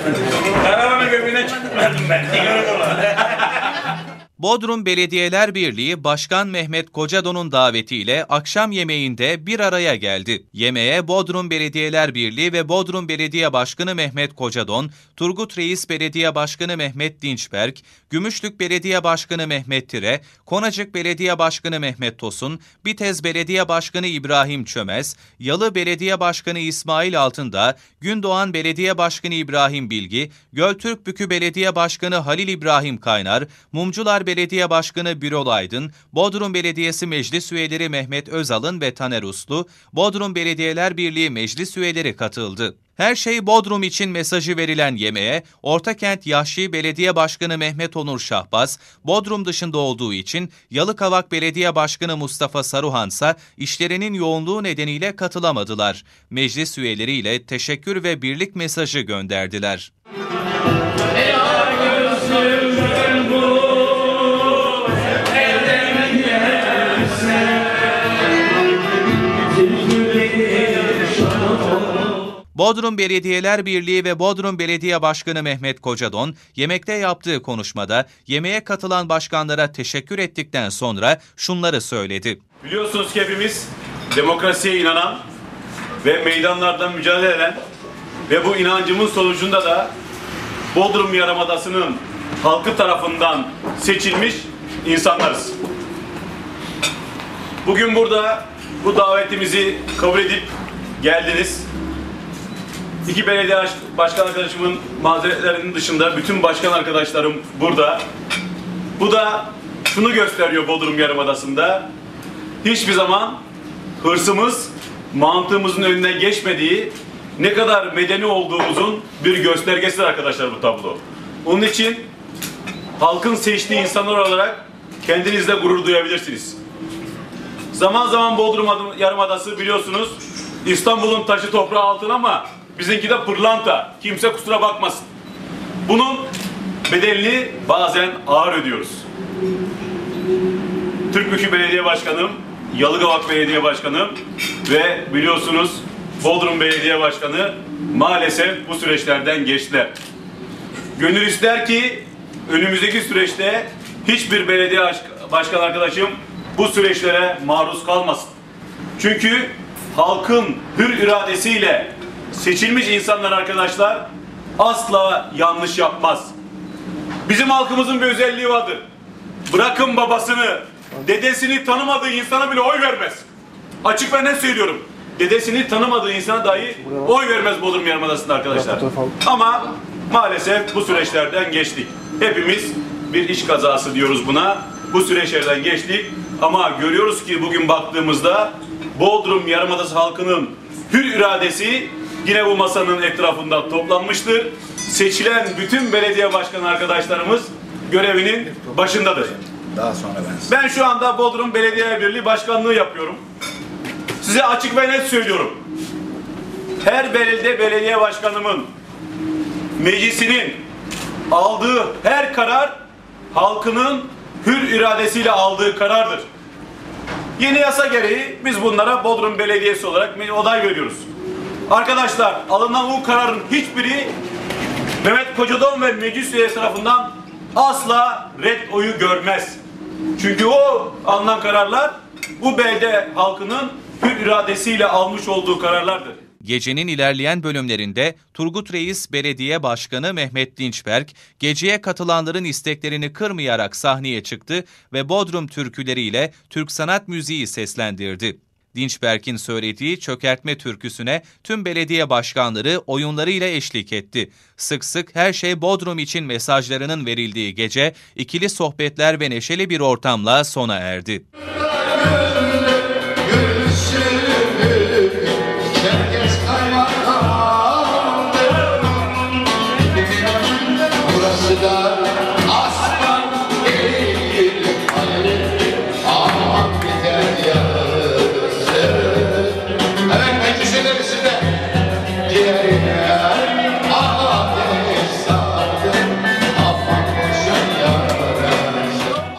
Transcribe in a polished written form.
Karavanın göbeğine çıkmadım ben. Bodrum Belediyeler Birliği Başkan Mehmet Kocadon'un davetiyle akşam yemeğinde bir araya geldi. Yemeğe Bodrum Belediyeler Birliği ve Bodrum Belediye Başkanı Mehmet Kocadon, Turgut Reis Belediye Başkanı Mehmet Dinçberk, Gümüşlük Belediye Başkanı Mehmet Tire, Konacık Belediye Başkanı Mehmet Tosun, Bitez Belediye Başkanı İbrahim Çömez, Yalı Belediye Başkanı İsmail Altındağ, Gündoğan Belediye Başkanı İbrahim Bilgi, Göltürkbükü Belediye Başkanı Halil İbrahim Kaynar, Mumcular Belediye Başkanı Birol Aydın, Bodrum Belediyesi Meclis Üyeleri Mehmet Özalın ve Taner Uslu, Bodrum Belediyeler Birliği Meclis Üyeleri katıldı. Her şey Bodrum için mesajı verilen yemeğe, Ortakent Yahşi Belediye Başkanı Mehmet Onur Şahbaz, Bodrum dışında olduğu için Yalıkavak Belediye Başkanı Mustafa Saruhansa işlerinin yoğunluğu nedeniyle katılamadılar. Meclis üyeleriyle teşekkür ve birlik mesajı gönderdiler. Bodrum Belediyeler Birliği ve Bodrum Belediye Başkanı Mehmet Kocadon, yemekte yaptığı konuşmada yemeğe katılan başkanlara teşekkür ettikten sonra şunları söyledi. Biliyorsunuz ki hepimiz demokrasiye inanan ve meydanlardan mücadele eden ve bu inancımın sonucunda da Bodrum Yarımadası'nın halkı tarafından seçilmiş insanlarız. Bugün burada bu davetimizi kabul edip geldiniz. İki belediye başkan arkadaşımın mazeretlerinin dışında bütün başkan arkadaşlarım burada. Bu da şunu gösteriyor Bodrum Yarımadası'nda. Hiçbir zaman hırsımız mantığımızın önüne geçmediği, ne kadar medeni olduğumuzun bir göstergesidir arkadaşlar bu tablo. Onun için halkın seçtiği insanlar olarak kendinizle gurur duyabilirsiniz. Zaman zaman Bodrum Yarımadası biliyorsunuz İstanbul'un taşı toprağı altın ama bizimki de pırlanta. Kimse kusura bakmasın. Bunun bedelini bazen ağır ödüyoruz. Türkbükü Belediye Başkanım, Yalıkavak Belediye Başkanım ve biliyorsunuz Bodrum Belediye Başkanı maalesef bu süreçlerden geçtiler. Gönül ister ki önümüzdeki süreçte hiçbir belediye başkan arkadaşım bu süreçlere maruz kalmasın. Çünkü halkın hür iradesiyle seçilmiş insanlar arkadaşlar asla yanlış yapmaz. Bizim halkımızın bir özelliği vardır. Bırakın babasını, dedesini tanımadığı insana bile oy vermez. Açık ve net söylüyorum. Dedesini tanımadığı insana dahi oy vermez Bodrum Yarımadası'nda arkadaşlar. Ama maalesef bu süreçlerden geçtik. Hepimiz bir iş kazası diyoruz buna. Bu süreçlerden geçtik. Ama görüyoruz ki bugün baktığımızda Bodrum Yarımadası halkının hür iradesi yine bu masanın etrafında toplanmıştır. Seçilen bütün belediye başkanı arkadaşlarımız görevinin başındadır. Daha sonra ben şu anda Bodrum Belediye Birliği Başkanlığı yapıyorum. Size açık ve net söylüyorum. Her belediye başkanımın meclisinin aldığı her karar halkının hür iradesiyle aldığı karardır. Yeni yasa gereği biz bunlara Bodrum Belediyesi olarak onay veriyoruz. Arkadaşlar alınan bu kararın hiçbiri Mehmet Kocadon ve meclis üyeleri tarafından asla red oyu görmez. Çünkü o alınan kararlar bu belde halkının hür iradesiyle almış olduğu kararlardır. Gecenin ilerleyen bölümlerinde Turgut Reis Belediye Başkanı Mehmet Dinçberk, geceye katılanların isteklerini kırmayarak sahneye çıktı ve Bodrum türküleriyle Türk sanat müziği seslendirdi. Dinçberk'in söylediği çökertme türküsüne tüm belediye başkanları oyunlarıyla eşlik etti. Sık sık her şey Bodrum için mesajlarının verildiği gece ikili sohbetler ve neşeli bir ortamla sona erdi.